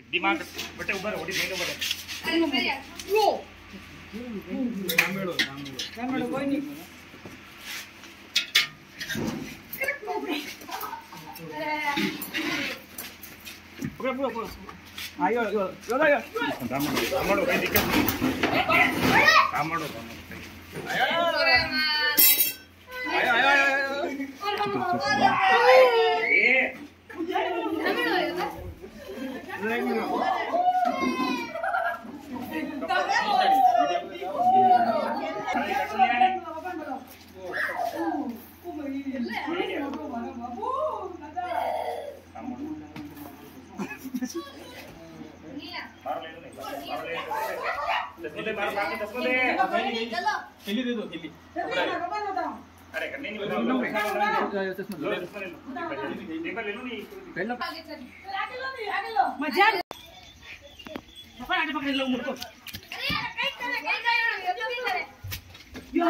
दिमाग बेटे ऊपर ओडी नहीं ऊपर अरे यार लो कामेड़ो कोई नहीं पूरा पूरा पूरा आयो यो यो आयो कामेड़ो कोई दिक्कत नहीं कामेड़ो आयो आयो आयो ये कामेड़ो है बस नहीं हिली दे दो हिली अरे करने नहीं बताओ पेपर ले लो नहीं पहले आगे लो मजा आगे पकड़ लो मुझको अरे यार कहीं करे यो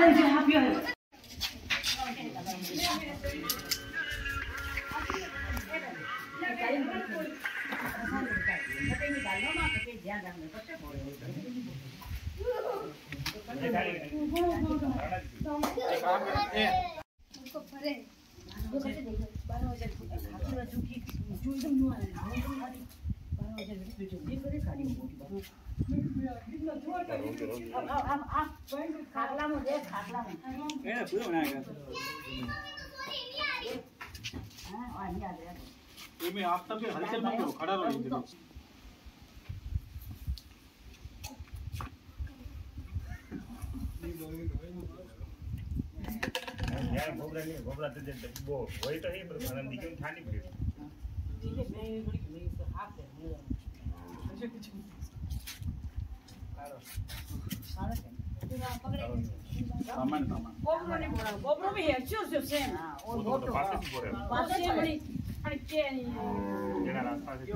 में आप तब हलचल मत करो खड़ा रहो यार घोबरा दे वो वही तो है पर आनंद क्यों ठानी पड़ी ठीक है मैं थोड़ी नहीं से हाथ है मुझे कुछ सामान गोबरो नहीं बोला गोबरो भी है जो से हां और गोबरो पास से बड़ी अरे के नहीं जेना रास्ता से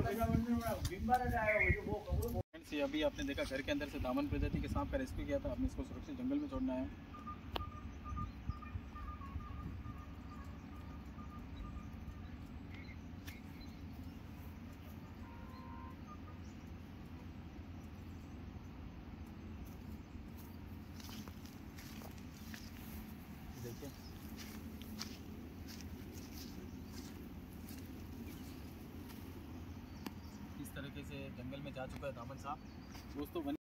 फ्रेंड्स ये अभी आपने देखा घर के अंदर से दामन प्रजाति के सांप का रेस्क्यू किया था। आपने इसको सुरक्षित जंगल में छोड़ना है। देखिए इस तरीके से जंगल में जा चुका है दामन सांप दोस्तों।